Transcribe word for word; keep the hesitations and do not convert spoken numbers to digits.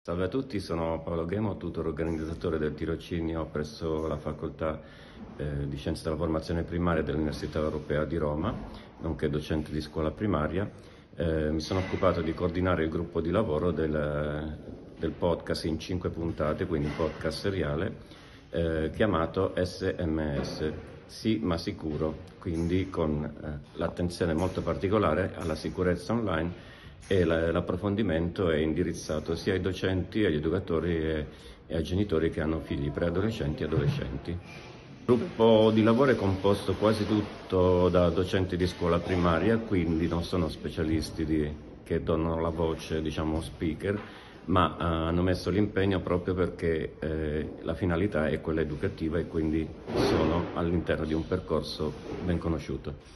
Salve a tutti, sono Paolo Ghemo, tutor organizzatore del tirocinio presso la Facoltà eh, di Scienze della Formazione Primaria dell'Università Europea di Roma, nonché docente di scuola primaria. Eh, mi sono occupato di coordinare il gruppo di lavoro del, del podcast in cinque puntate, quindi podcast seriale, eh, chiamato S M S, Sì ma sicuro, quindi con eh, l'attenzione molto particolare alla sicurezza online, e l'approfondimento è indirizzato sia ai docenti, agli educatori e, e ai genitori che hanno figli preadolescenti e adolescenti. Il gruppo di lavoro è composto quasi tutto da docenti di scuola primaria, quindi non sono specialisti di, che donano la voce, diciamo speaker, ma uh, hanno messo l'impegno proprio perché eh, la finalità è quella educativa e quindi sono all'interno di un percorso ben conosciuto.